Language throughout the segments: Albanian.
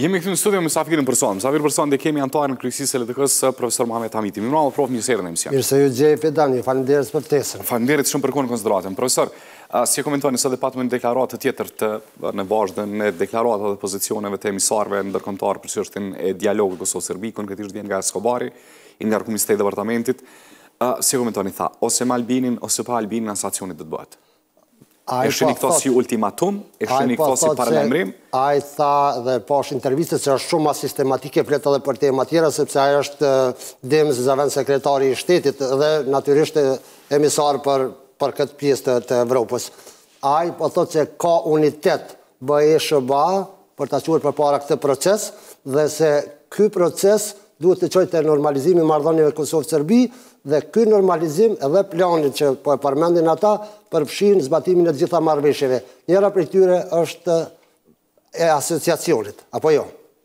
Jemi këtu në studio me Safirin Person. Safir Person dhe kemi antarën kryesisë së LDK-s profesor Muhamet Hamiti. Mirë prof, mirë se erdhën në emision. Mirë se ju gjej Fedani, faleminderit për ftesën. Faleminderit shumë për kohën e konsideratën. Profesor, si e komentoni se dhe patëm një deklaratë tjetër të në vazhdën e deklaratat dhe pozicioneve të emisarëve ndërkombëtar për çështjen e dialogut Kosovë-Serbi, konkretisht vjen nga Eskobari, i ngarkuar Ministri i Departamentit. Si e komentoni, tha, ose me Albinin ose pa Albinin asacioni do të bëhet. E shëni këto si ultimatum, e shëni këto si paralajmërim. Ai tha dhe pash intervistës se është shumë sistematike, flet edhe për tema tjera, sepse ai është Dems Zaven sekretari i shtetit dhe natyrisht emisar për këtë pjesë të Evropës. Ai po thotë se ka unitet BE-SHBA për ta quajtur përpara këtë proces dhe se ky proces duhet të çojë te normalizimi i marrëdhënieve Kosovë-Serbi dhe ky normalizim edhe planin që po e përmendin ata përfshin zbatimin e të gjitha marrëveshjeve. Njëra prej tyre është e asociacionit, apo jo?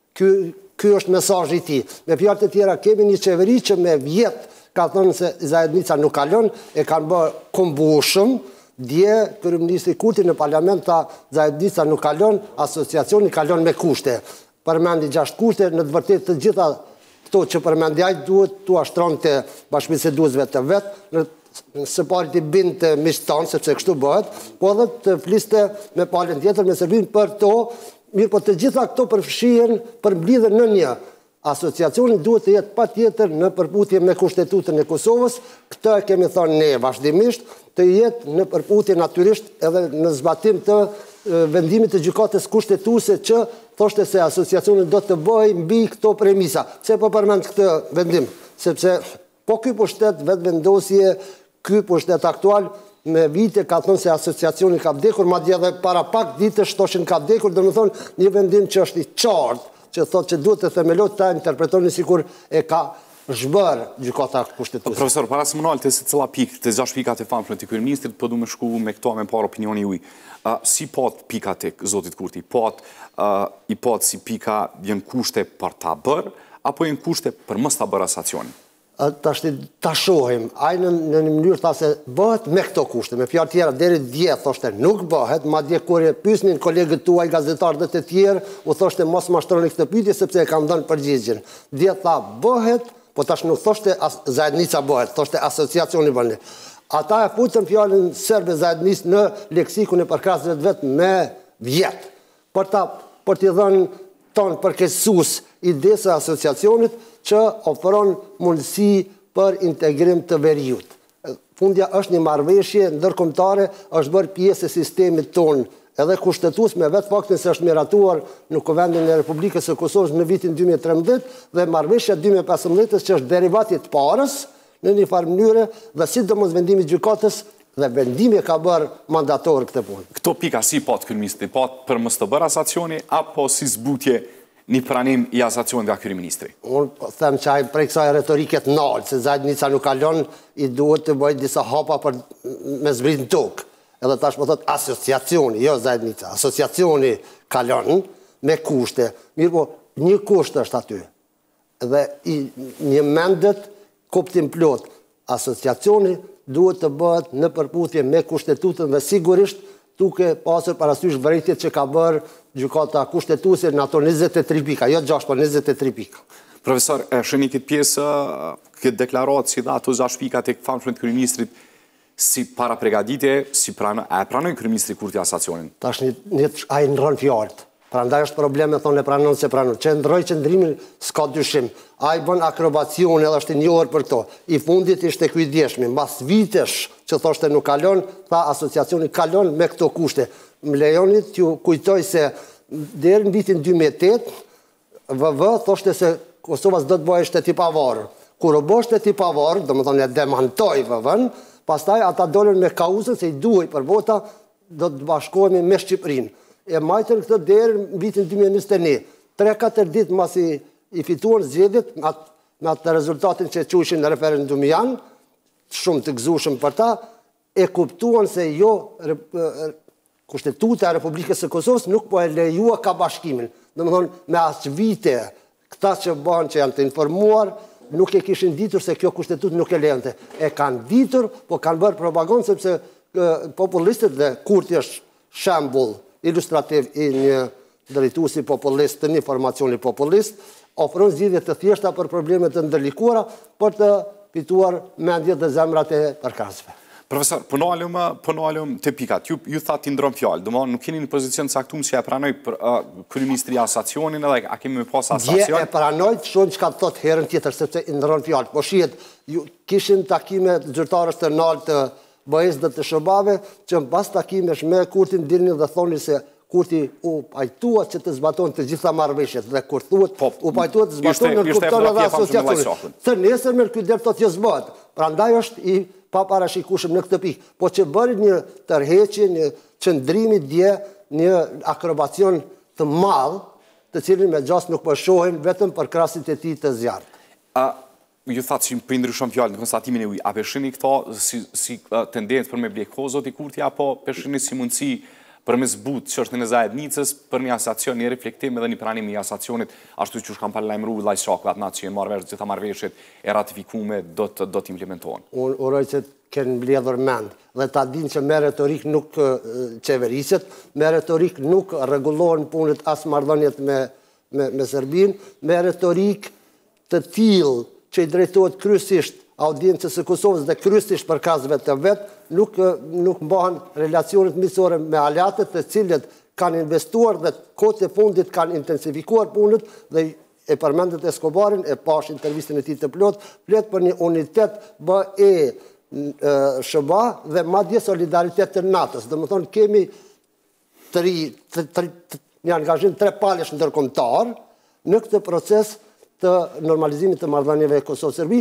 Ky është mesazhi i tij. Me fjalë të tjera, kemi një qeveri që me vjet ka thënë se Zajednica nuk kalon, e kanë bërë kombushëm. Dje kryeministri Kurti në parlament tha Zajednica nuk kalon, asociacioni kalon me kushte. Përmendi 6 kushte, në të vërtetë të gjitha këto që përmendi ai duhet tu ashtron të bashkëbiseduesve të vet, së pari të bind të miqtan, sepse kështu bëhet, po edhe të fliste me palën tjetër me Serbinë për to, mirë po të gjitha këto përfshihen për mblidhen në një. Asociacioni duhet të jetë patjetër në përputhje me Kushtetutën e Kosovës, këtë e kemi thënë ne vazhdimisht, të jetë në përputhje natyrisht edhe në zbatim të vendimit të gjykatës kushtetuese që thoshte se asociacioni do të bëjë mbi këto premisa. Pse po përmend këtë vendim? Sepse po ky pushtet vetvendosje, ky pushtet aktual me vite ka thënë se asociacioni ka vdekur, madje edhe para pak ditësh thoshin ka vdekur, domethënë një vendim që është i qartë, që thotë që duhet të themelohet ta interpretoni sikur e ka zhbër gjykata kushtetuese. Profesor, para se më nalte se cila pikë, të 6 pikat e famshme të kryeministrit, po du me shku me këto me parë opinioni juaj. Si pat pika tek zotit Kurti, i pat si pika janë kushte për ta bërë, apo janë kushte për mos ta bërë asacioni? Ta shohim, ai në një mënyrë tha se bëhet me këto kushte, me fjalë tjera deri dje thoshte nuk bëhet, madje kur e pyesnin kolegët tuaj gazetarë dhe të tjerë, u thoshte mos mashtroni këtë pyetje sepse e kam dhënë përgjigjen. Dje tha bëhet, po tash nuk thoshte Zajednica bëhet, thoshte asociacioni bën. Ata e futën fjalën serbe Zajednis në leksikun e përkrahësve të vet me vjet. Për t'i dhënë tonë përkeqësues idesë e asociacionit që ofron mundësi për integrim të veriut. Fundja është një marrëveshje ndërkombëtare, është bërë pjesë e sistemit tonë, edhe kushtetues me vetë faktin se është miratuar në Kuvendin e Republikës së Kosovës në vitin 2013 dhe marrëveshja 2015 që është derivati i parës në një farë mënyre dhe sidomos vendimi i gjykatës dhe vendimi ka bërë mandator këtë punë. Këto pika si pat kryeministri, pat për mos të bërë asacioni apo si zbutje një pranim i asacionit nga kryeministri? Unë them që ai prej kësaj retorike të naltë, se Zajednica nuk kalon, i duhet të bëjë disa hapa për me zbrit në tokë. Edhe tash po thot asociacioni, jo Zajednica, asociacioni kalon me kushte. Mirë po, një kusht është aty. Dhe një mendet kuptim plot, asociacioni duhet të bëhet në përputhje me Kushtetutën dhe sigurisht duke pasur parasysh vërejtjet që ka bërë gjykata kushtetuese në ato 23 pika, jo 6, po 23 pika. Profesor, e shëni këtë pjesë, këtë deklaratë si dhe ato 6 pika të famshme të kryeministrit si para pregaditje, si pranojnë kryeministri Kurti asacionin? Tash ai ndron fjalët. Prandaj është probleme thonë pranon se pranon. Që ndroi qendrimin s'ka dyshim. Ai bën akrobacione edhe është i njohur për këto. I fundit ishte ky i djeshmi, mbas vitesh që thoshte nuk kalon, tha asociacioni kalon me këto kushte. Më lejoni t'ju kujtoj se deri në vitin 2008 VV thoshte se Kosova do të bëhej shtet i pavarur. Kur u bë shtet i pavarur, domethënë e demantoi VV-n, pastaj ata dolën me kauzën se i duhej për vota do të bashkohemi me Shqipërinë. E majtën këtë deri në vitin 2021. 3-4 ditë masi i fituan zgjedhjet me atë rezultatin që quajshin në referendum janë, shumë të gëzueshëm për ta, e kuptuan se jo Kushtetuta e Republikës së Kosovës nuk po e lejua ka bashkimin. Domethënë me as vite këta që bën që janë të informuar nuk e kishin ditur se kjo kushtetutë nuk e lejonte. E kanë ditur, po kanë bërë propagandë sepse popullistët dhe Kurti është shembull ilustrativ i një drejtuesi populist të një formacioni populist, ofron zgjidhje të thjeshta për problemet të ndërlikuara për të fituar mendjet dhe zemrat e përkatësve. Profesor, përnalëm të pikat, ju tha t'i ndron fjallë, dëmonë nuk keni një pozicion caktuar që e pranoj për Kryeministri asacionin edhe a kemi me pas asacion? Dje e pranoj të shonë që ka të thot herën tjetër, sepse i ndron fjallë. Po shihet, kishin takime zyrtarës të nalë të BE-s dhe të SHBA-ve, që në pas takimesh me Kurtin dilni dhe thoni se Kurti u pajtuat që të zbaton të gjitha marrëveshjet dhe kur thuhet u pajtuat të zbaton në kupton edhe asociacionin. Të nesërmen ky del thotë që s'bëhet. Prandaj është i paparashikueshëm në këtë pikë. Po që bëri një tërheqje, një çndrimi dje, një akrobacion të madh, të cilin me gjas nuk po shohin vetëm për krasit e tij të zjarrt. Ju thatë që për ndryshon fjallë në konstatimin e uj, a përshini këto si tendencë për me bleko zoti Kurti, apo përshini si mundësi për me zbut që është në zajednicës për një asacion, një reflektim edhe një pranim një asacionit, ashtu që kam parlajmëru Laj Shaku atë natë që jenë marrëvesh gjitha marrëveshjet e ratifikume do të implementohen. Unë uroj që kënë mbledhur mend dhe ta din që me retorik nuk qeveriset, me retorik nuk rregullohen punët as marrëdhëniet me Serbinë, me retorik të tillë që i drejtohet kryesisht audiencës së Kosovës dhe kryesisht për kazëve të vetë, nuk mbahen relacionet miqësore me aleatët të cilët kanë investuar dhe kohët e fundit kanë intensifikuar punët dhe e përmendet Escobarin, e pash intervistën e tij të plot, flet për një unitet BE SHBA dhe madje solidaritet të NATO-s. Domethënë kemi një angazhim 3 palësh ndërkombëtar në këtë proces të normalizimit të marrëdhënieve Kosovë-Serbi.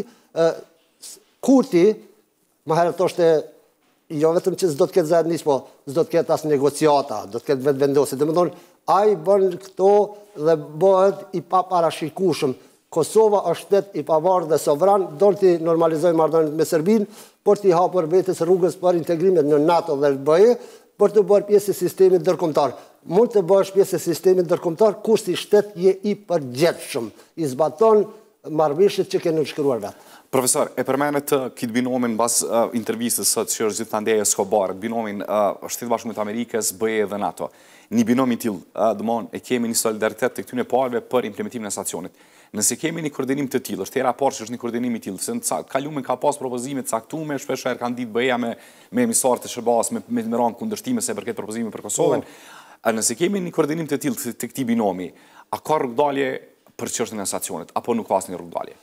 Kurti, më herët thoshte, jo vetëm që s'do të ketë zajednisë, po s'do të ketë as negociata, do të ketë vetë vendosje. Domethënë, ai bën këto dhe bëhet i paparashikueshëm. Kosova është shtet i pavarur dhe sovran, do të normalizojë marrëdhëniet me Serbinë, por të hapur vetes rrugës për integrimet në NATO dhe BE, për të bërë pjesë e sistemit ndërkombëtar. Mund të bësh pjesë e sistemit ndërkombëtar kur si shtet je i përgjithshëm, i zbaton marrëveshjet që kanë nënshkruar vetë. Profesor, e përmenet këtë binomin bas intervistës sot që është gjithandej Escobarit, binomin Shtetet Bashkuara të Amerikës, BE dhe NATO. Një binomi tillë, dëmon, e kemi një solidaritet të këtyne palëve për implementimin e sankcionit. Nëse kemi një koordinim të tillë, është hera parë që është një koordinim i tillë, se në kalumin ka pas propozime të caktuara, shpesh herë kanë ditë BE-ja me emisorët e SHBA-s me rënë kundërshtime se përket propozimeve për Kosovën. Nëse kemi një koordinim të tillë të këtij binomi, a ka rrugdalje për çështjen e sankcionit apo nuk ka asnjë rrugdalje?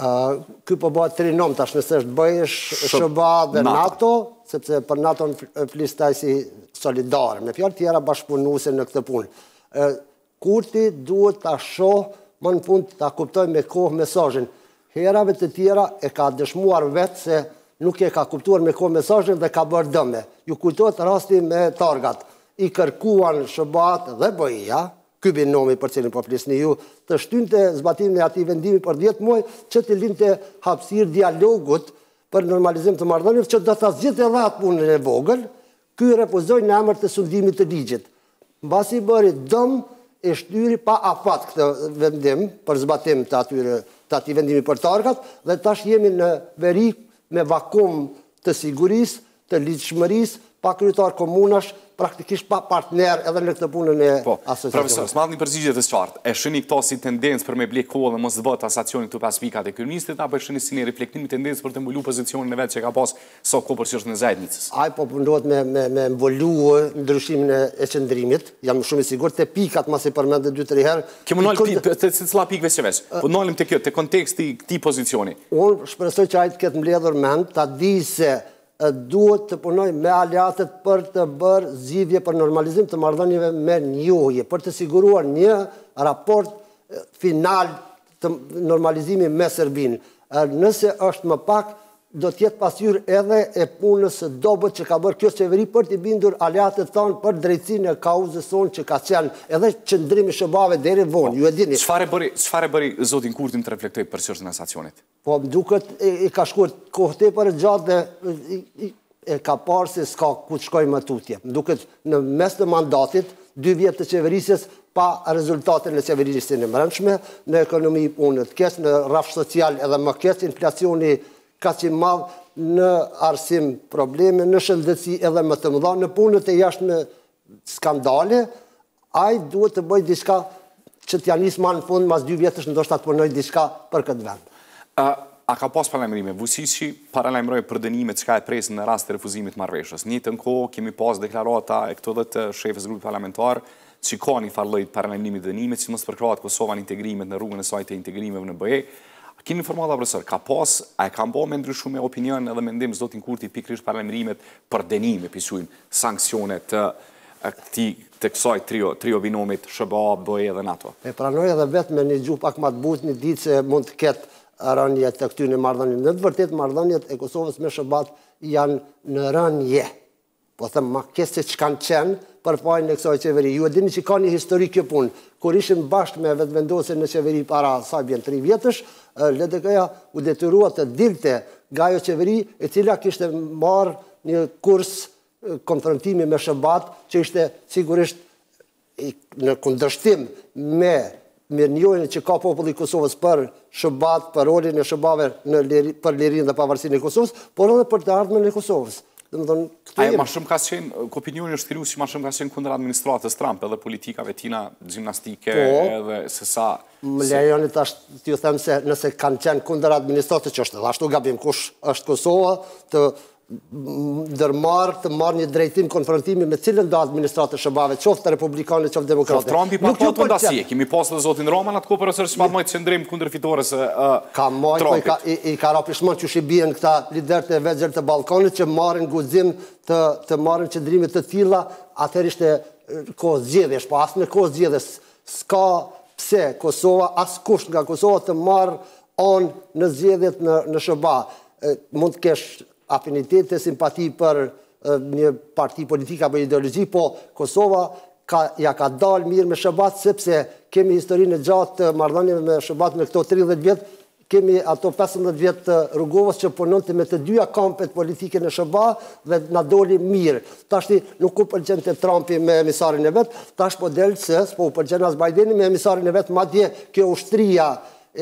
Ky po bëhet trinom tash, nëse është BE, SHBA dhe NATO, sepse për NATO-n flistaj si solidare, me fjalë tjera bashkëpunuese në këtë punë. Kurti duhet ta shoh më në fund ta kuptoj me kohë mesazhin. Herave të tjera e ka dëshmuar vetë se nuk e ka kuptuar me kohë mesazhin dhe ka bërë dëme. Ju kujtohet rasti me targat. I kërkuan SHBA-t dhe BE-ja, ky binomi për cilin po flisni ju, të shtynte zbatimin e atij vendimi për 10 muaj, që të linte hapësirë dialogut për normalizim të marrëdhënieve, që do ta zgjidhte edhe atë punën e vogël. Ky refuzoi në emër të sundimit të ligjit. Mbasi bëri dëm, e shtyri pa afat këtë vendim për zbatim të atij vendimi për targat, dhe tash jemi në veri me vakum të sigurisë, të ligjshmërisë, pa kryetar komunash, praktikisht pa partner edhe në këtë punën e asociacionit. Profesor, s'madh një përgjigje të qartë. E shihni këto si tendencë për me blek kohë dhe mos bëhet asacioni këtu pas pikat e kryeministit, apo e shihni si një reflektim i tendencë për të mbuluar pozicionin e vet që ka pas sa kohë për çështjen e zajednicës? Ai po mundohet me mbuluar ndryshimin e qendrimit. Jam shumë i sigurt te pikat mos i përmendë 2-3 herë. Kemë ndal te cila pikë veç. Po ndalim te kjo, te konteksti i këtij pozicioni. Unë shpresoj që ai të ketë mbledhur mend, ta di se duhet të punoj me aleatët për të bërë zgjidhje për normalizim të marrëdhënieve me njohje, për të siguruar një raport final të normalizimi me Serbinë. Nëse është më pak, do t'jetë pasqyrë edhe e punës së dobët që ka bërë kjo qeveri për t'i bindur aleatët tanë për drejtsinë e kauzës sonë që ka qenë edhe qëndrimi SHBA-ve deri vonë. Ju e dini. Çfarë bëri zotin Kurti të reflektoj për çështjen e sankcionit? Po më duket i ka shkuar kohë tepër gjatë dhe e ka parë se s'ka ku të shkojë më tutje. Më duket në mes të mandatit 2 vjet të qeverisjes pa rezultate në qeverisjen e brendshme, në ekonomi punë të keq, në rrafsh social edhe më keq, inflacioni ka që madhë në arsim probleme, në shëndetësi edhe më të mëdha, në punët e jashtme skandale, ai duhet të bëj diçka që t'ja nisë ma në fund, mas 2 vjetësh ndoshta të punoj diçka për këtë vend. A ka pas paralajmërime? Vučići paralajmëroi për dënimet që ka e presë në rast të refuzimit marrëveshjes. Në njëjtën kohë kemi pas deklarata e këto dhe të shefës grupit parlamentar që ka një farë lloj paralajmërimi dënimet, që mos përkrahet Kosova në integrimet në rrugën e saj të integrimeve në BE. Keni informata profesor, a e ka bë me ndryshuar me opinion edhe mendim zotin Kurti pikërisht paralajmërimet për dënime, pisuin sanksione të kësaj trio binomit SBA, BE dhe NATO? E pranoj edhe vetë me një gjuhë pak më të butë, një ditë se mund të ketë rënje të këtyre marrëdhënieve. Në të vërtetë marrëdhëniet e Kosovës me SBA janë në rënje. Po them ma kesë që kanë qenë për pajnë në kësaj qeveri. Ju e dini që ka një histori kjo punë. Kur ishim bashkë me vetëvendosje në qeveri para sa bjen 3 vjetësh, LDK-ja u detyrua të dilte nga ajo qeveri e cila kishte marrë një kurs konfrontimi me SBA-t që ishte sigurisht në kundërshtim me mirënjohjen që ka populli i Kosovës për SBA-t, për rolin e SBA-ve për lirinë dhe pavarësinë e Kosovës, por edhe për të ardhmen e Kosovës. Ajo ma shumë ka qenë, opinioni është thirrur që ma shumë ka qenë kundër administratës Trump edhe politikave tina gjimnastike edhe se sa... Më lejoni tash t'ju them se nëse kanë qenë kundër administratës që është edhe ashtu gabim, kush është Kosova të të marrë një drejtim konfrontimi me cilën do administratë SBA-ve, qoftë republikane, qoftë demokrate. Qoftë Trumpi pa këtë ndasje, kemi pasë dhe zotin Roman atë ko për që pa mojtë qëndrim kundër fitores Trumpit. I ka rapishmon që shibien këta liderët e vegjër të Ballkanit që marrin guzim të marrin qëndrimit të tilla, atëherë ishte kohë zgjedhjesh, po asë në kohë zgjedhjes s'ka pse Kosova, as kush nga Kosova të marrë anë në zgjedhjet në SBA. Mund të kesh afinitete, simpati për një parti politika apo ideologji, po Kosova ja ka dalë mirë me SBA-t sepse kemi historinë e gjatë të marrëdhënieve me SBA-t në këto 30 vjet, kemi ato 15 vjet të Rrugovës që punonte me të dyja kampet politike në SBA dhe na doli mirë. Tashti nuk u pëlqente Trumpi me emisarin e vet, tash po del se po u pëlqen as Bideni me emisarin e vet, madje kjo ushtria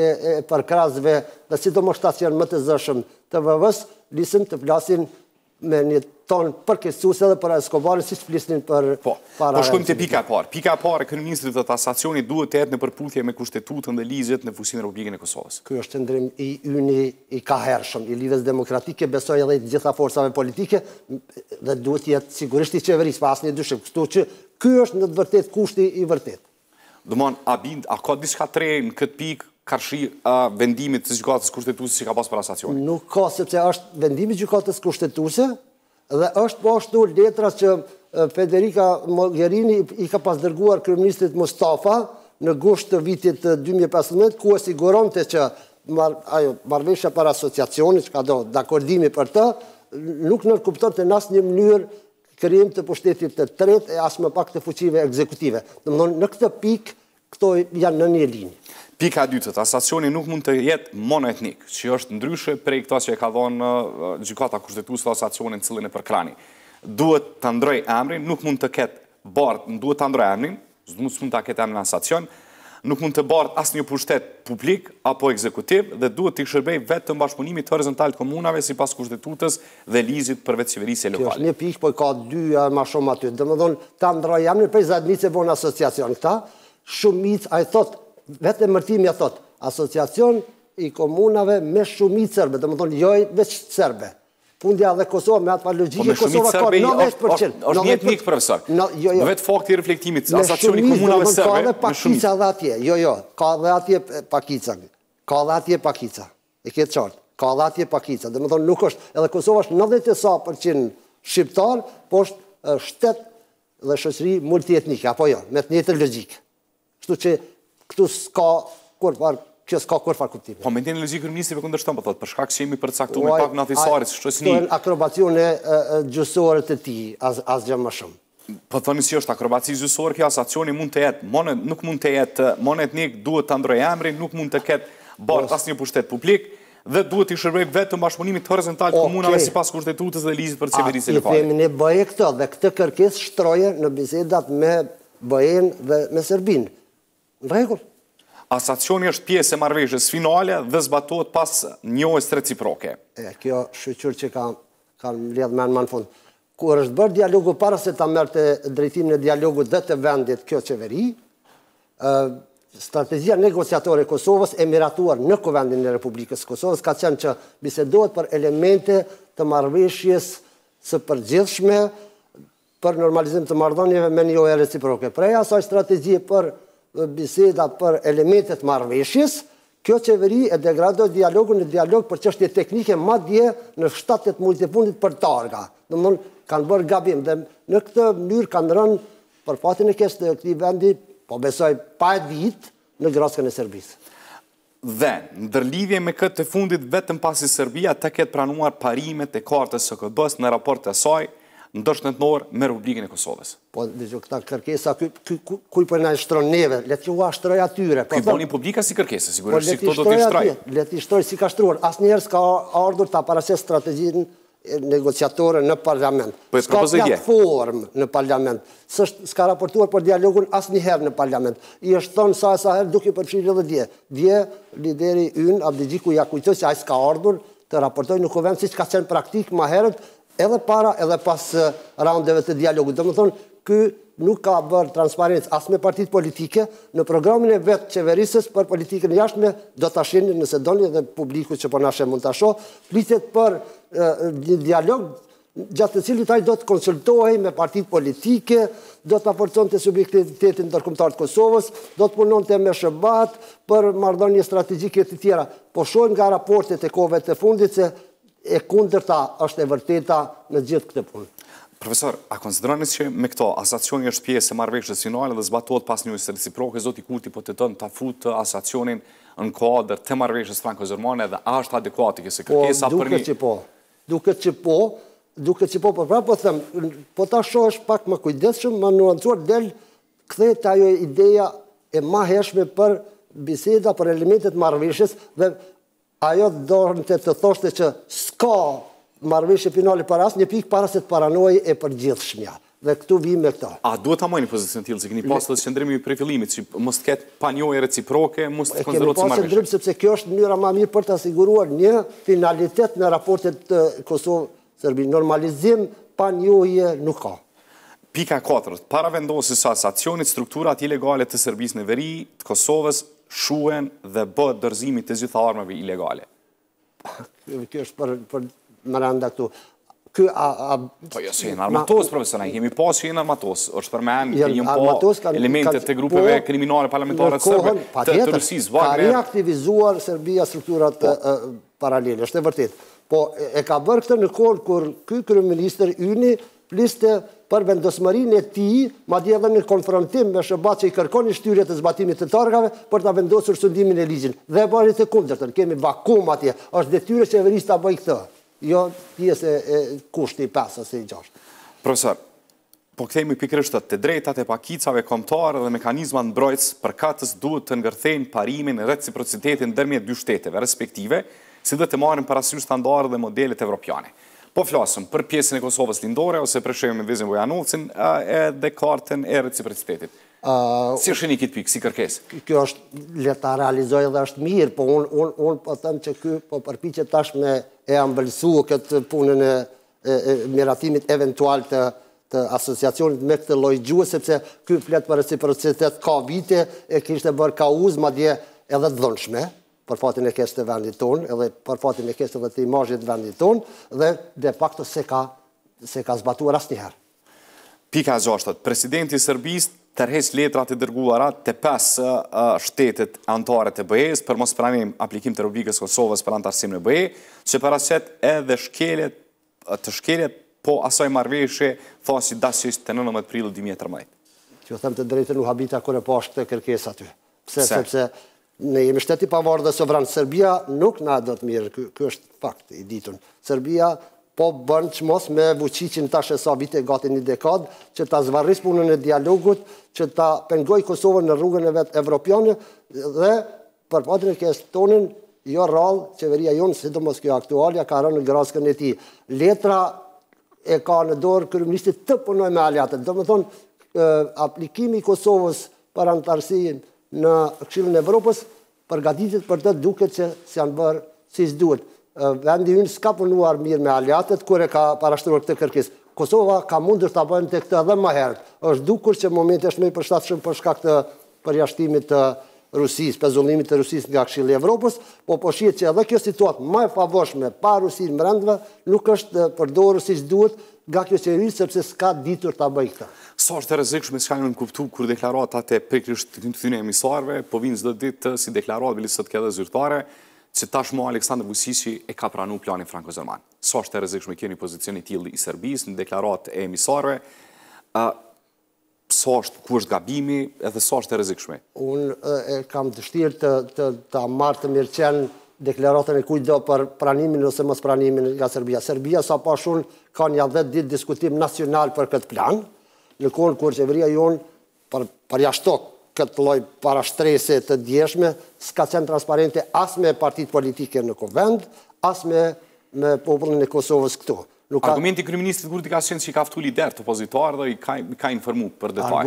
e përkrasve dhe sidomos stacion më të zëshëm të VV-s lisën të flasin me një ton përkeqësues edhe për Escobarin, siç flisnin për para. Po shkojmë te pika e parë. Pika e parë e kryeministrit të tasacionit duhet të jetë në përputhje me kushtetutën dhe ligjet në fuqinë e Republikën e Kosovës. Ky është qëndrim i yni i kahershëm i lidhjes demokratike, besoj edhe të gjitha forcave politike dhe duhet të jetë sigurisht i qeverisë, pa asnjë dyshim. Kështu që ky është në të vërtetë kushti i vërtetë. Domthon, a ka diçka tre në këtë pikë karshi vendimit të gjykatës kushtetuese që ka pas për asacionin? Nuk ka, sepse është vendimi i gjykatës kushtetuese dhe është po ashtu letra që Federica Mogherini i ka pas dërguar kryeministrit Mustafa në gusht të vitit 2015, ku e siguronte që marrëveshja për asociacionit, që ka do dakordimi për të, nuk nënkuptonte në asnjë mënyrë krijim të pushtetit të tretë e as më pak të fuqive ekzekutive. Domthonë në këtë pikë këto janë në një linjë. Pika e dytë, tasacioni nuk mund të jetë monoetnik, që është ndryshe prej këto që e ka dhënë gjykata kushtetuese tasacionin cilën e përkrani. Duhet ta ndrojë emrin, nuk mund të ketë bardh, duhet ta ndrojë emrin, nuk mund ta ketë emrin tasacion, nuk mund të bardh asnjë pushtet publik apo ekzekutiv dhe duhet të shërbejë vetëm bashkëpunimit horizontal të komunave sipas kushtetutës dhe ligjit për vetë qeverisje lokale. Kjo është një pikë, po ka dy më shumë aty. Domethënë ta ndrojë emrin prej zadnice von asociacion. Këta shumicë ai thotë vetë emërtimi thot, asociacion i komunave me shumicë serbe, domethënë jo veç serbe. Fundja dhe Kosova me atë logjike Kosova ka 90%. Është një etnik profesor. Vetë fakti i reflektimit asociacioni i komunave serbe me shumicë edhe atje. Jo, ka edhe atje pakica. Ka edhe atje pakica. E ke qartë. Ka edhe atje pakica. Domethënë nuk është, edhe Kosova është 90% shqiptar, po është shtet dhe shoqëri multietnike apo jo, me të njëjtën logjikë. Kështu që këtu s'ka kurfar kuptimi. Po mendjen e logjikë kryeministrit kundërshton, po thotë, për shkak se jemi përcaktuar me pak natësarit, shtosni. Këto akrobacione gjyqësore të tij, asgjë më shumë. Po thoni si është akrobaci gjyqësore, kjo asacioni mund të jetë, nuk mund të jetë monoetnik, duhet ta ndrojë emrin, nuk mund të ketë bardh asnjë pushtet publik dhe duhet të shërbejë vetëm bashkëpunimit horizontal të komunave sipas kushtetues dhe ligjit për qeverisje lokale. I themi ne bëje këtë dhe këtë kërkesë shtroje në bisedat me BE-n dhe me Serbinë. Në rregull. Asacioni është pjesë e marrëveshjes finale dhe zbatohet pas njohjes reciproke. Kjo shoqër që ka mbledh më në fund. kur është bërë dialogu para se ta merrte drejtimin e dialogut dhe të vendit kjo qeveri, strategjia negociatore e Kosovës e miratuar në Kuvendin e Republikës Kosovës ka qenë që bisedohet për elemente të marrëveshjes së përgjithshme për normalizim të marrëdhënieve me një ujë reciproke. Prej asaj strategjie për biseda për elementet marrëveshjes, kjo qeveri e degradoi dialogun në dialog për çështje teknike, madje në 7-8 muajt e fundit për targa. Domthonë kanë bërë gabim dhe në këtë mënyrë kanë rënë për fatin e keq të këtij vendi, po besoj pa e ditë, në graskën e Serbisë. Dhe, ndërlidhje me këtë të fundit, vetëm pasi Serbia të ketë pranuar parimet e kartës së KB-s në raport të saj, ndërshtatëror me Republikën e Kosovës. Po, dëgjoj, këta kërkesa, kuj për na shtron neve, le t'ju ashtroj atyre. Kuj boni publika si kërkesa, sigurisht, si këto do t'i shtroj. Le t'i shtroj si ka shtruar. Asnjëherë s'ka ardhur ta paraqes strategjinë negociatore në parlament. S'ka platformë në parlament. S'ka raportuar për dialogun asnjëherë në parlament. I është thonë sa herë duke përfshirë edhe dje. Dje, lideri ynë, Abdigjiku, ja kujtoi se ai s'ka ardhur të raportojë në kuvend, siç ka qenë praktik më herët, edhe para edhe pas raundeve të dialogut. Domethënë, ky nuk ka bërë transparencë as me partitë politike, në programin e vetë qeverisës për politikën jashtme, do ta shihni nëse doni dhe publiku që po na sheh mund ta shoh, flitet për një dialog gjatë të cilit ai do të konsultohej me partitë politike, do të forconte subjektivitetin ndërkombëtar të Kosovës, do të punonte me SHBA-t për marrëdhënie strategjike të tjera. Po shohim nga raportet e kohëve të fundit se e kundërta është e vërteta në gjithë këtë punë. Profesor, a konsideroni që me këto asacioni është pjesë e marrëveshjes finale dhe zbatohet pas një ujë reciproke, zoti Kurti po tenton ta futë asacionin në kuadër të marrëveshjes franko-gjermane dhe a është adekuate kësaj kërkesa për një? Duket që po, por prapë po them, po ta shohësh pak më kujdesshëm, më nuancuar del kthehet ajo ideja e maheshme për biseda për elementet marrëveshjes dhe ajo dorënte të thoshte që s'ka marrëveshje finale para asnjë pikë para se të paranojë e përgjithshmja. Dhe këtu vim me këto. A duhet ta marrni pozicion tillë se keni pasur edhe qëndrimi prej fillimit, që mos të ketë panjohje reciproke, mos të konsiderohet si marrëveshje. Kemi sepse kjo është mënyra më mirë për të siguruar një finalitet në raportet të Kosovë-Serbi. Normalizim pa njohje nuk ka. Pika 4. Para vendosjes së asacionit, strukturat ilegale të Serbisë në veri të Kosovës shuhen dhe bëhet dorëzimi të gjitha armave ilegale. Kjo është për Miranda këtu. Po jo, se jenë armatos, profesor, ne kemi pas që jenë armatos, është përmend që jenë po elementet të grupeve kriminale parlamentare serbe të Rusisë, ka reaktivizuar Serbia strukturat paralele, është e vërtet. Po e ka bërë këtë në kohë kur ky kryeministër yni fliste për vendosmërinë e tij, madje edhe në konfrontim me SHBA që i kërkoni shtyrje të zbatimit të targave për ta vendosur sundimin e ligjit. Dhe bëri të kundërtën, kemi vakum atje, është detyrë qeverisë ta bëjë këtë. Jo pjesë e kushti 5 ose 6. Profesor, po kthehemi pikërisht te drejtat e pakicave kombëtare dhe mekanizmat mbrojtës përkatës duhet të ngërthejnë parimin e reciprocitetin ndërmjet dy shteteve respektive, si dhe të marrin parasysh standardet dhe modelet evropiane. Po flasëm për pjesën e Kosovës lindore ose për shembull me Vezin Vujanovicin dhe kartën e reciprocitetit. Si është një këtë pikë, si kërkesë? Kjo është le ta realizoj dhe është mirë, po unë po them që ky po përpiqet tash me e ambëlsu këtë punën e miratimit eventual të asociacionit me këtë lloj gjuhë, sepse ky flet për reciprocitet ka vite, e kishte bërë kauz madje edhe të dhunshme për fatin e keq të vendit tonë, edhe për fatin e keq edhe të imazhit të vendit tonë, dhe de facto se ka zbatuar asnjëherë. Pika 6. Presidenti i Serbisë tërheq letrat e dërguara te 5 shtetet anëtare të BE-s për mos pranim aplikim të Republikës Kosovës për antarësim në BE, që paraqet edhe shkeljet po asaj marrëveshje thasi dashisht të 19 prill 2013. Që them të drejtën u habita kur e pash këtë kërkesë aty. Sepse ne jemi shtet i pavarur dhe sovran. Serbia nuk na do të mirë, ky është fakt i ditun. Serbia po bën çmos me Vučićin tash sa vite gati një dekadë, që ta zvarris punën e dialogut, që ta pengoj Kosovën në rrugën e vet evropiane dhe për fatin e keq tonin, jo rrallë, qeveria jonë, sidomos kjo aktualja, ka rënë në graskën e tij. Letra e ka në dorë kryeministit të punojë me aleatët. Domethënë aplikimi i Kosovës për antarësinë në Këshillin e Evropës përgatitet për të duket që s'janë bërë siç duhet. Vendi ynë s'ka punuar mirë me aleatët kur e ka parashtruar këtë kërkesë. Kosova ka mundur të bëjnë të këtë edhe më herët. Është dukur që momenti është më i përshtatshëm për shkak të përjashtimit të Rusisë, pezullimit të Rusisë nga Këshilli i Evropës, po shihet që edhe kjo situatë më e favorshme pa Rusinë brenda nuk është përdorur siç duhet nga kjo qeveri sepse s'ka ditur ta bëjë këtë. Sa është e rrezikshme s'ka në kuptu kur deklaratat e pikërisht këtyre emisarëve po vinë çdo ditë si deklaratë bile sot edhe zyrtare, që tashmë Aleksandar Vučići e ka pranuar planin franko-gjerman. Sa është e rrezikshme keni pozicioni i tillë i Serbisë në deklaratë e emisarëve? Ku është gabimi edhe sa është e rrezikshme? Unë kam dëshirë të marrë të mirëqen deklaratën e kujdo për pranimin ose mos pranimin nga Serbia. Serbia sa pa shumë ka një 10 ditë diskutim nacional për këtë plan, në kohën kur qeveria jonë përjashtok këtë lloj parashtrese të djeshme, s'ka qenë transparente as me partitë politike në Kuvend, as me popullin e Kosovës këtu. Argumenti kryeministrit Kurti ka qenë që i ka ftu lider të opozitar dhe i ka informu për detaj.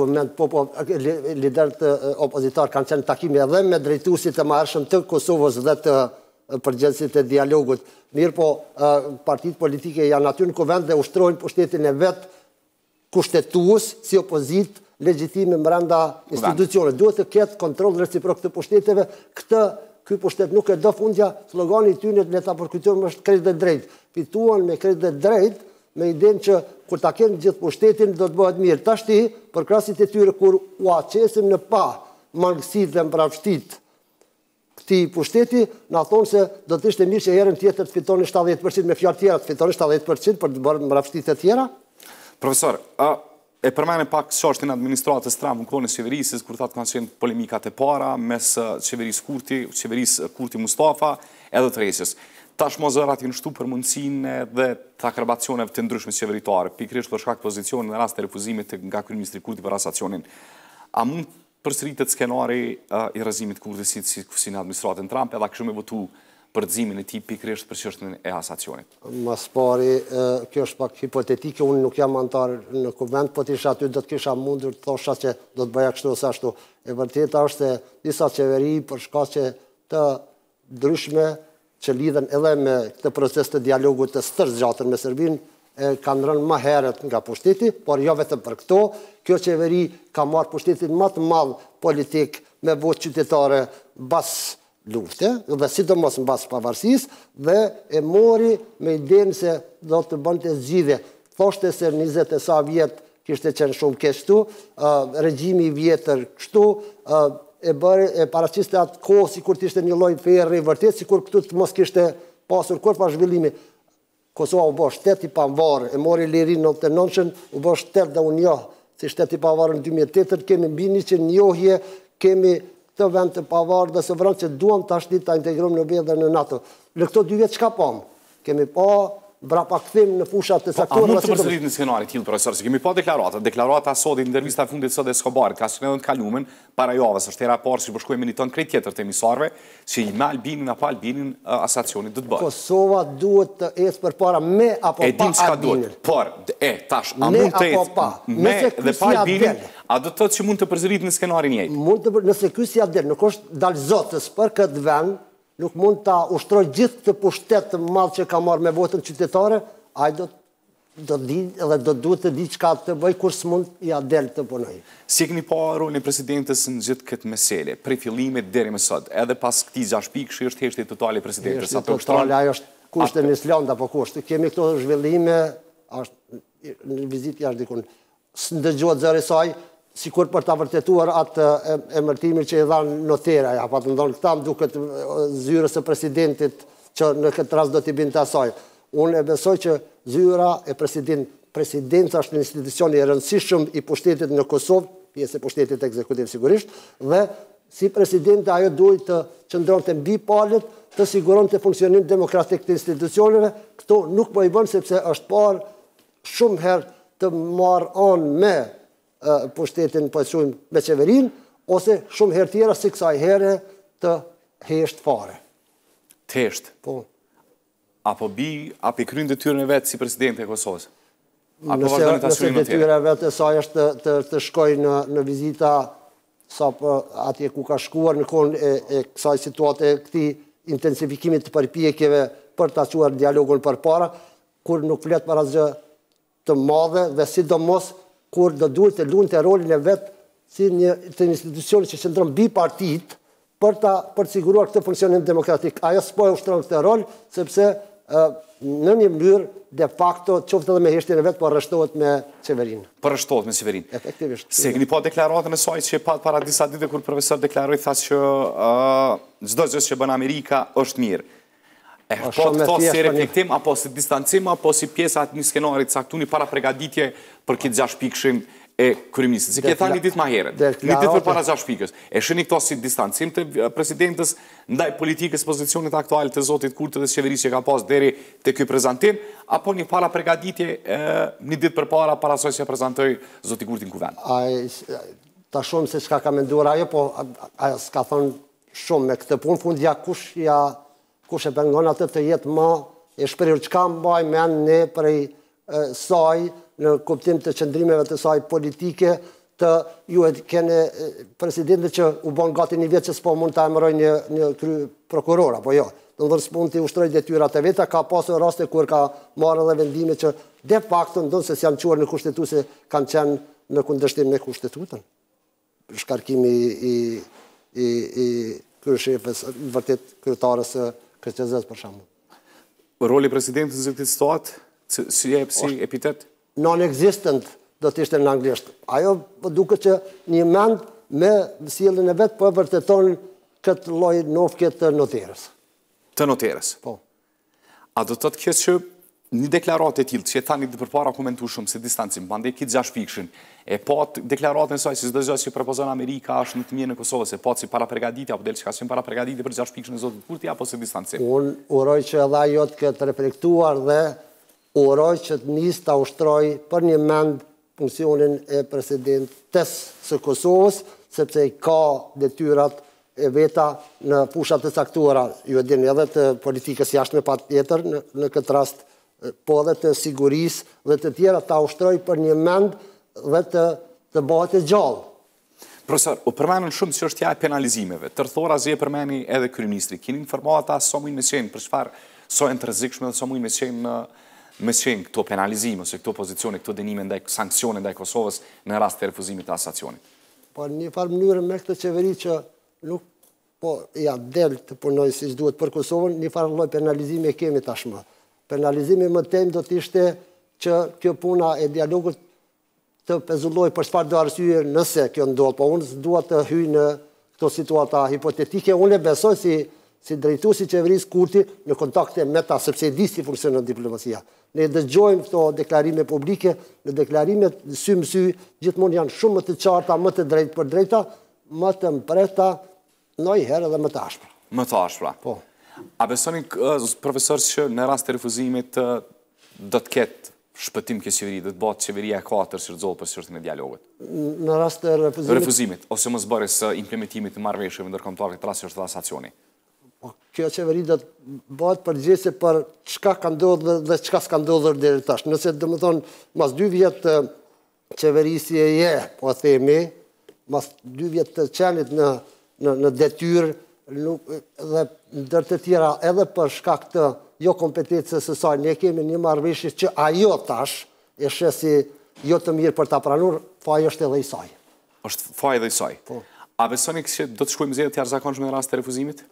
Lider të opozitar kanë qenë takime edhe me drejtuesit e marrëshëm të Kosovës dhe të përgjegjësit e dialogut. Mirë po, partitë politike janë aty në Kuvend dhe ushtrojnë pushtetin e vetë kushtetues si opozit legjitime brenda institucionet. Duhet të ketë kontroll reciprok të pushteteve. Ky pushtet nuk e do fundja, slogani i tyre le ta përkujtojmë është krejt dhe drejt. Fituan me krejt dhe drejt, me idenë që kur ta kenë gjithë pushtetin do të bëhet mirë. Tashti, për krahasit e tyre kur u aqesim në pa mangësitë dhe mbrapshtitë këtij pushteti, na thonë se do të ishte mirë që herën tjetër të fitoni 70% me fjalë tjera, të fitoni 70% për të bërë mbrapshtitë të tjera. Profesor, e përmene pak çështjen e administratës Trump në kohën e qeverisë, kur thatë kanë qenë polemikat e para mes qeverisë Kurti, qeverisë Kurti Mustafa edhe të Resiës. Tashmë zërat janë shtu për mundësinë dhe të akrabacioneve të ndryshme qeveritare, pikërisht për shkak pozicionit në rast të refuzimit nga kryeministri Kurti për asacionin. A mund përsëritet skenari i rrëzimit Kurti si në administratën Trump, edhe kështu me votu për gëzimin e tij pikërisht për çështjen e asacionit? Mas pari, kjo është pak hipotetike, unë nuk jam antar në Kuvend, po të isha aty do të kisha mundur të thosha që do të bëja kështu ose ashtu. E vërteta është se disa qeveri për shkaqe të ndryshme që lidhen edhe me këtë proces të dialogut të stërzgjatën me Serbinë, kanë rënë më herët nga pushteti, por jo vetëm për këto. Kjo qeveri ka marrë pushtetin më të madh politik me votë qytetare bas lufte, dhe sidomos në bas pavarësisë, dhe e mori me idenë se do të bënte zgjidhje. Thoshte se 20 e sa vjetë kishte qenë shumë kështu, regjimi i vjetër kështu, e paraqiste atë kohë si kur t'ishte një lloj ferri vërtet, si kur këtu të mos kishte pasur kur pa zhvillimi. Kosova u bë shtet i pavarur, e mori lirinë në 99-shën, u bë shtet dhe unë njoh si shtet i pavarur në 2008, kemi mbi 100 njohje, kemi të vend të pavarur dhe sovran që duam tashti ta integrojmë në BE dhe në NATO. Në këto 2 vjet çka pam? Kemi pa brapa kthim në fushat të A saktuara. mund të përsërit në skenari tillë, profesor, se kemi pa deklarata sot, intervista e fundit sot e Escobarit, ka qenë edhe në kalumen, para javës, është hera e parë që po shkojmë në një ton krejt tjetër të emisarëve, që i me Albinin apo Albinin asacionit do të bëhet. Kosova duhet të ecë përpara me apo pa Albinin. Por, tash, a mund të ecë me dhe pa Albinin, a do të thotë që mund të përsërit në skenarin njëjtë? Nëse ky si del, nuk është dalë zotës për këtë vend, nuk mund ta ushtroj gjithë të pushtet të madh që ka marrë me votën qytetare, ai do di edhe do duhet të di çka të bëj kur s'mund ja del të punoj. Si keni pa rolin e presidentes në gjithë këtë mesele, prej fillimit deri më sot, edhe pas këtij 6 pikësh është heshtje totale e presidentes. Heshtje totale, ajo është kushte në Island apo kushte. Kemi këto zhvillime, është në vizitë jashtë dikun. S'ndëgjohet zëri saj, sikur për ta vërtetuar atë emërtimin që i dhanë notera, apo të ndonë këta më duket zyrës së presidentit që në këtë rast do t'i binte asaj. Unë e besoj që zyra e presidenca është një institucion i rëndësishëm i pushtetit në Kosovë, pjesë e pushtetit ekzekutiv sigurisht, dhe si presidente ajo duhet të qëndronte mbi palët, të siguronte funksionim demokratik të institucioneve. Këto nuk po i bën sepse është parë shumë herë të marrë anë me pushtetin po e quajmë me qeverinë, ose shumë herë tjera si kësaj here të hesht fare. Të hesht? Po. Apo i kryen detyrën e vetë si presidente e Kosovës? Nëse detyra e vetë e saj është të shkoj në vizita sa atje ku ka shkuar në kohën e kësaj situate, këtij intensifikimit të përpjekjeve për ta çuar dialogun përpara, kur nuk flet për asgjë të madhe dhe sidomos kur do duhet të luante rolin e vetë si një të institucioni që qëndron mbi partitë për të siguruar këtë funksionim demokratik. Ajo s'po e ushtron këtë rol, sepse në një mënyrë de facto qoftë edhe me heshtjen e vet, po rreshtohet me qeverinë. Po rreshtohet me qeverinë. Efektivisht. Se keni pa deklaratën e saj që para disa ditë kur profesor deklaroi thas që çdo gjë që bën Amerika është mirë. Po të thosë si reflektim, apo si distancim, apo si pjesa atë një skenarit caktuni para pregaditje për këtë 6 pikëshin e kryeministit. Se këtë një ditë ma herët, një ditë për para 6 pikës. E shëni këto si distancim të presidentës ndaj politikës pozicionit aktual të zotit Kurti dhe qeverisë që ka pas deri të këj prezentim, apo një para pregaditje një ditë për para soj që prezentoj zotit Kurti në kuvend. Ta shumë se çka ka menduar ajo, po s'ka thonë shumë me këtë punë, fundja kush e pengon atë të jetë ma e shprehur çka mbaj mend ne prej saj në kuptim të qëndrimeve të saj politike, të ju e kene presidentit që u bon gati një vjetë që s'po mund të emëroj një prokuror, apo jo. Në dhërë s'mund të ushtroj detyrat e veta, ka pasur raste kur ka marrë dhe vendime që de facto ndonë se s'janë quar në kushtetuse kanë qenë në kundërshtim me kushtetutën. Shkarkimi i kryeshefës, vërtet kryetarës KQZ për shembull. Roli presidentës në këtë situatë, si epitet? Non-existent do të ishte në anglisht. Ajo duket që një mend me sjelljen e vet po e vërteton këtë lloj nofke të noterës. Të noterës? Po. A do të kjo që një deklaratë e tillë që e thani përpara komentu shumë si distancim, pandej kitë 6 pikëshin, e po deklaratën e saj si çdo gjë që propozon Amerika është në të mirë në Kosovë, se po si para përgatitje apo del çka si para përgatitje për 6 pikëshin e zotit Kurti apo si distancim. Unë uroj që edhe ajo të ketë reflektuar dhe uroj që të nisë ta ushtroj për një mend funksionin e presidentes së Kosovës, sepse i ka detyrat e veta në fushat të caktuara, ju e dini edhe të politikës jashtme patjetër në këtë rast, po edhe të sigurisë dhe të tjera ta ushtroj për një mend dhe të bëhet e gjallë. Profesor, u përmenën shumë që është ja e penalizimeve, tërthora zi e përmeni edhe kryeministri, keni informata sa mujnë me qenë për çfarë sojnë të rrezikshme dhe sa mujnë me qenë këto penalizime, ose këto pozicione, këto denime ndaj sankcione ndaj Kosovës në rast të refuzimit të asacionit? Po një farë mënyrë me këtë qeveri që nuk po ja del të punoj si që duhet për Kosovën, një farë lloj penalizime kemi tashmë. Penalizimi më temë do t'ishte që kjo puna e dialogut të pezulloj për çfarë do arsye nëse kjo ndodh, po unë s'dua të hyj në këto situata hipotetike, unë e besoj si drejtuesi i qeverisë Kurti në kontakte me ta, sepse e di si funksionon diplomacia. Ne dëgjojmë këto deklarime publike, në deklarime sy më sy, gjithmonë janë shumë më të qarta, më të drejtë për drejta, më të mprehta, ndonjëherë edhe më të ashpra. Më të ashpra. Po. A besoni, profesor, që në rast të refuzimit do të ketë shpëtim kjo qeveri, do të bëhet qeveria e 4 që rrezoll për çështjen e dialogut? Në rast të refuzimit, ose mos bërjes implementimit të marrëveshjeve ndërkombëtare të rastit të asacionit. Kjo qeveri do të bëhet përgjegjëse për çka ka ndodhur dhe çka s'ka ndodhur deri tash. Nëse domethënë mas 2 vjet qeverisje je, po themi, mas 2 vjet të qenit në detyrë dhe ndër të tjera edhe për shkak të jo kompetencës së saj, ne kemi një marrëveshje që ajo tash e sheh si jo të mirë për ta pranuar, faji është edhe i saj. Është faji edhe i saj. Po. A besoni që do të shkojmë zgjedhje të jashtëzakonshme në rast të refuzimit?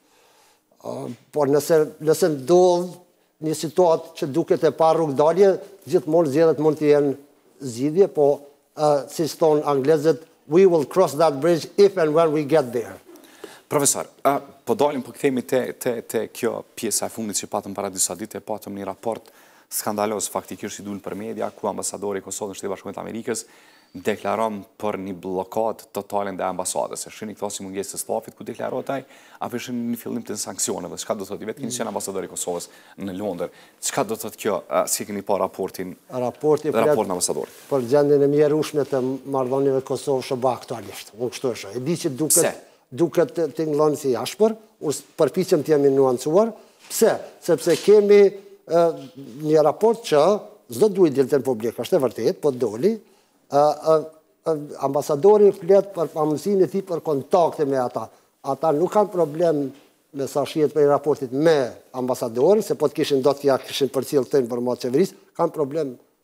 Po nëse ndodh një situatë që duket e pa rrugdalje, gjithmonë zgjedhjet mund të jenë zgjidhje, po si thonë anglezët, we will cross that bridge if and when we get there. Profesor, po dalim po kthehemi te kjo pjesa e fundit që patëm para disa ditë, patëm një raport skandaloz faktikisht i dul për media, ku ambasadori i Kosovës në Shtetet Bashkuara të Amerikës deklaron për një blokad totale ndaj ambasadës. E shihni këto si mungesë të stafit ku deklaroi, apo ishin një fillim të sanksioneve. Çka do thotë vetë keni qenë ambasadori i Kosovës në Londër? Çka do thotë kjo, si keni pa raportin? Raportin e ambasadorit. Për gjendjen e mjerueshme të marrëdhënieve Kosovë-SBA aktualisht. Unë kështu e shoh. E di që duket tingëllon si ashpër, unë përpiqem të jemi nuancuar. Pse? Sepse kemi një raport që s'do duhet dilte në publik, është e vërtet, po doli. Ambasadori flet për pamundësinë e tij për kontakte me ata. Ata nuk kanë problem me sa shihet për raportit me ambasadorin, se po të kishin do të ja kishin përcjell këtë informat qeverisë, kanë problem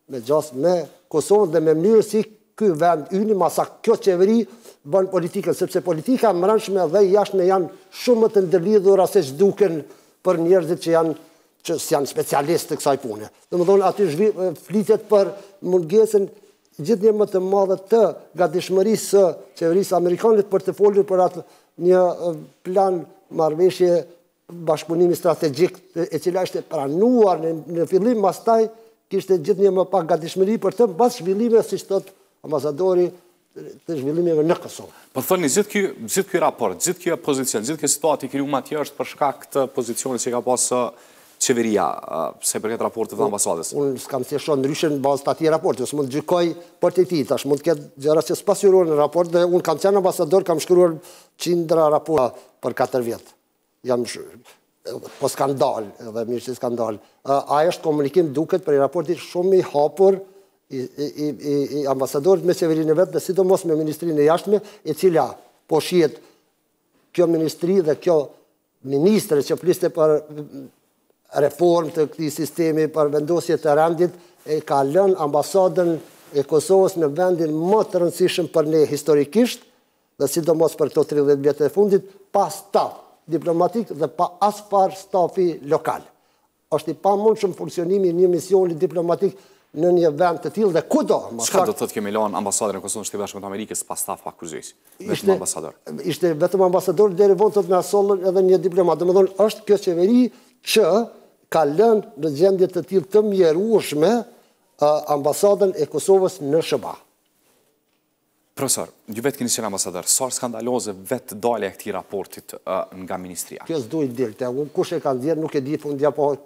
me gjasë me Kosovën dhe me mënyrë si ky vend yni, masa kjo qeveri bën politikën, sepse politika mbrëmshme dhe jashtme janë shumë më të ndërlidhura se ç'duken për njerëzit që janë specialistë të kësaj pune. Domethënë aty flitet për mungesën gjithnjë më të madhe të gatishmërisë së qeverisë amerikane për të folur për atë një plan marrëveshje bashkëpunimi strategjik e cila ishte pranuar në fillim, pastaj kishte gjithnjë më pak gatishmëri për të mbas zhvillimeve, siç thot ambasadori, të zhvillimeve në Kosovë. Po thoni, gjithë ky raport, gjithë kjo pozicion, gjithë kjo situatë i krijuar atje është për shkak të pozicionit që ka pasë qeveria, se përket raportet të ambasadës. Unë s'kam thjesht ndryshe në bazë të atij raporti, s'mund të gjykoj për të tij, tash mund të ketë gjëra që s'pasurohen në raport dhe unë kam qenë ambasador, kam shkruar qindra raporte për 4 vjet. Jam po skandal, edhe mirë që skandal. Ai është komunikim duket për raporti shumë i hapur i ambasadorit me qeverinë e vetë dhe sidomos me Ministrinë e Jashtme, e cila po shihet kjo ministri dhe kjo ministre që fliste për reformë të këtij sistemi, për vendosje të rendit, e ka lënë ambasadën e Kosovës në vendin më të rëndësishëm për ne historikisht, dhe sidomos për këto 30 vjet e fundit, pa staf diplomatik dhe pa asfar stafi lokal. Është i pamundshëm funksionimi i një misioni diplomatik në një vend të tillë dhe kudo. Çka do të thotë kemi lënë ambasadën e Kosovës Shtetit Bashkuar të Amerikës pa staf, pa kryqëzës? Vetëm ambasador. Ishte vetëm ambasador deri vonë tot me asollën edhe një diplomat. Domethënë është kjo qeveri që ka lënë në gjendje të tillë të mjerueshme ambasadën e Kosovës në SBA. Profesor, ju vetë keni qenë ambasador, sa skandaloze vetë dalja e këtij raportit nga ministria? Kjo s'duhet dilte. Unë kush e ka nxjerr nuk e di, fundja po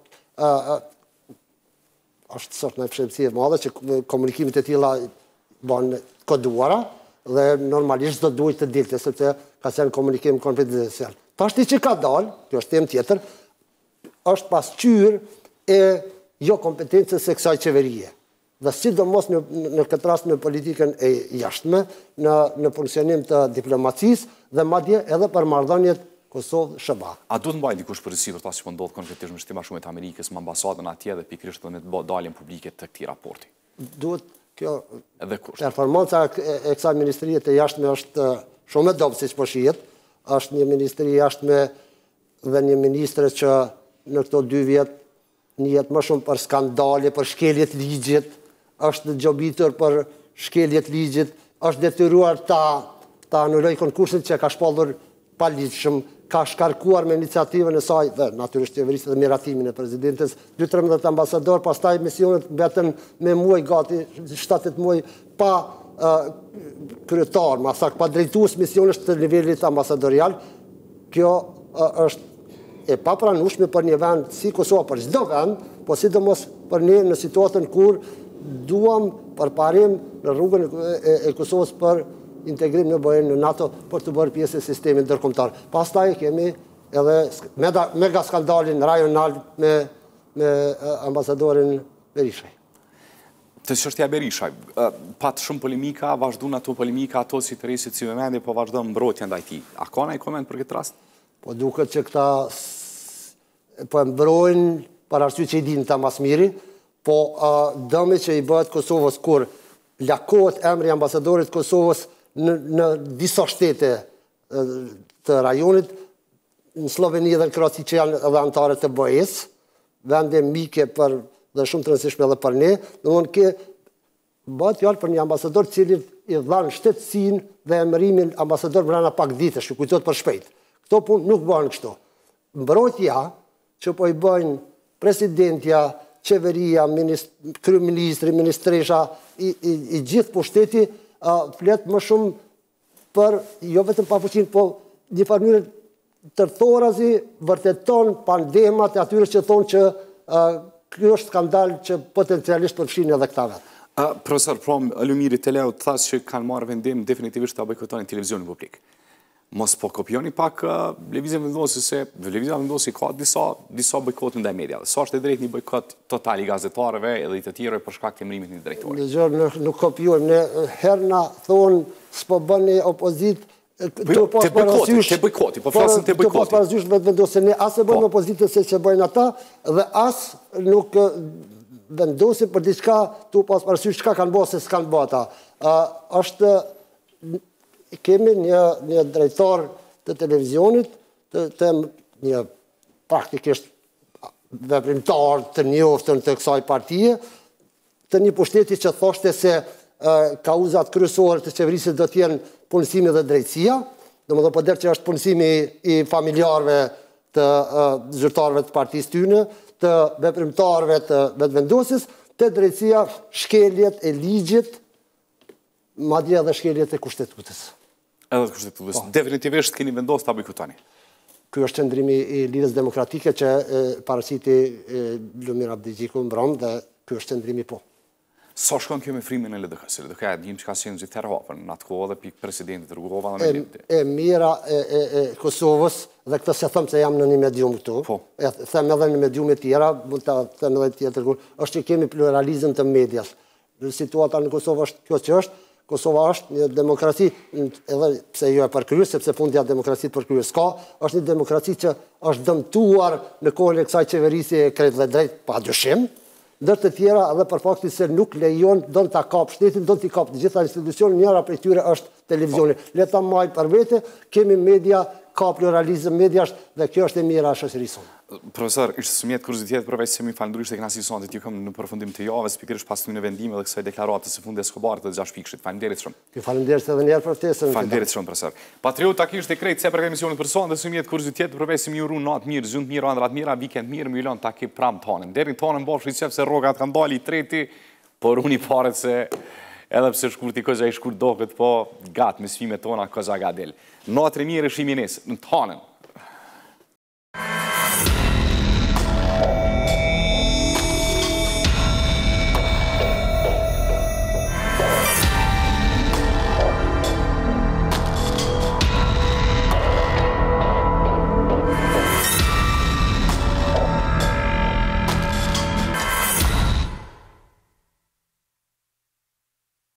është sot në fshemësi e madhe që komunikimet e tilla bën koduara dhe normalisht do duhet të dilte sepse ka qenë komunikim konfidencial. Tashti që ka dalë, kjo është temë tjetër, është pasqyrë e jo kompetencës së kësaj qeverie. Dhe sidomos në këtë rast në politikën e jashtme, në funksionim të diplomacisë dhe madje edhe për marrëdhëniet Kosovë-SBA. A duhet mbaj dikush përgjegjësi për ta që po ndodh konkretisht me Shtetin Bashkuar të Amerikës, me ambasadën atje dhe pikërisht edhe me daljen publike të këtij raporti? Duhet kjo edhe kush. Performanca e kësaj ministrie të jashtme është shumë e dobët siç po shihet. Është një ministri jashtme dhe një ministre që në këto 2 vjet njihet më shumë për skandale, për shkelje të ligjit, është gjobitur për shkelje të ligjit, është detyruar ta anuloj konkursin që ka shpallur pa ligjshëm, ka shkarkuar me iniciativën e saj dhe natyrisht qeverisë dhe miratimin e presidentes, 12-13 ambasador, pastaj misionet mbetën me muaj gati 7-8 muaj pa kryetar, pa drejtues misionesh të nivelit ambasadorial. Kjo është e papranueshme për një vend si Kosova, për çdo vend, po sidomos për ne në situatën kur duam përparim në rrugën e Kosovës për integrim në BE në NATO për të bërë pjesë e sistemit ndërkombëtar. Pastaj kemi edhe mega skandalin rajonal me ambasadorin Berishaj. Të çështja e Berishaj, pat shumë polemika, vazhdon ato polemika, ato si të rrisit si vëmendje, po vazhdon mbrojtja ndaj tij. A ka ndonjë koment për këtë rast? Po duket që këta po mbrojnë për arsye që i dinë ta mas miri, po dëmi që i bëhet Kosovës kur lakohet emri ambasadorit Kosovës në disa shtete të rajonit, në Sloveni dhe në Kroaci që janë edhe anëtare të BE-s, vende mike dhe shumë të rëndësishme edhe për ne, domthonë që bëhet fjalë për një ambasador i cili i dhan shtetësinë dhe emërimin ambasador brenda pak ditësh, ju kujtohet për shpejt. Këto punë nuk bëhen kështu. Mbrojtja që po i bëjnë presidentja, qeveria, kryeministri, ministresha, i gjithë pushteti flet më shumë për jo vetëm pafuqinë, po një farë tërthorazi vërteton pandemat e atyre që thonë që ky është skandal që potencialisht përfshin edhe këta vetë. Profesor Prom, Lumiri Teleu thas që kanë marrë vendim definitivisht të bojkotonin televizionin publik. Mos po kopjoni pak lëvizjen vendosi se lëvizja vendosi ka disa bojkote ndaj mediave. Sa është e drejtë një bojkot total i gazetarëve edhe i të tjerëve për shkak të emërimit të një drejtori? Dëgjoj, nuk kopjojmë. Ne herna thonë s'po bëni opozitë. Te bojkoti, po flasim te bojkoti. Po parasysh vetë vendosën ne as e bëjmë opozitën se që bëjnë ata dhe as nuk vendosin për diçka, tu pas parasysh çka kanë bërë se s'kanë bërë ata. Kemi një drejtor të televizionit, një praktikisht veprimtar të njoftën të kësaj partije, të një pushteti që thoshte se kauzat kryesore të qeverisë do të jenë punësimi dhe drejtësia, domethënë po der që është punësimi i familjarëve të zyrtarëve të partisë tyne, të veprimtarëve të vetëvendosjes, të drejtësia shkeljet e ligjit, madje edhe shkeljet e kushtetutës. Edhe të kushtetutës. Definitivisht keni vendosur ta bojkotoni. Ky është qëndrimi i Lidhjes Demokratike që paraqiti Lumir Abdigjiku mbron dhe ky është qëndrimi po. Sa shkon kjo me frimin e LDK-s? LDK dim që ka qenë gjithherë hapur në atë kohë dhe pikë presidenti rrugova dhe me lindje. E mira e Kosovës, dhe këtë se thëmë se jam në një medium këtu, them edhe në mediume tjera, mund të them edhe tjetër, është që kemi pluralizëm të medias. Situata në Kosovë është kjo që është, Kosova është një demokraci, edhe pse jo e përkryer, sepse fundja demokracitë përkryer s'ka, është një demokraci që është dëmtuar në kohën e kësaj qeverisje e krejt dhe drejt, pa dyshim, ndër të tjera edhe për faktin se nuk lejon, do të kap shtetin, do t'i kap të gjitha institucionet, njëra prej tyre është televizioni. Le ta marr për vete, kemi media, ka pluralizëm mediash dhe kjo është e mira e shoqërisë sonë. Profesor, ishte sëmjet kuriozitet përveç se mi falëndërisht e kënaqësi sonte që kam në përfundim të javës, pikërisht pas në vendime dhe kësaj deklarate së fundit Escobarit të 6 pikëshit. Faleminderit shumë. Faleminderit edhe një herë për ftesën. Faleminderit shumë, profesor. Patriota kishte krejt se për emisionin për sonte, sëmjet kuriozitet përveç se mi urun natë mirë, zund mirë, ëndrat mira, vikend mirë, milon ta ke pram tonën. Deri tonën bosh i se rrogat kanë dalë i treti, por unë i paret se edhe pse shkurti koza i shkurt doket, po gat me sfimet tona koza gadel. Natë mirë shihemi nesër në tonën.